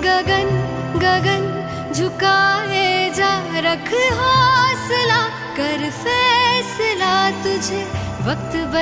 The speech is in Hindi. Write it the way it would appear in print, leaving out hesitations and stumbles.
गगन गगन झुकाए जा, रख हौसला कर फैसला, तुझे वक्त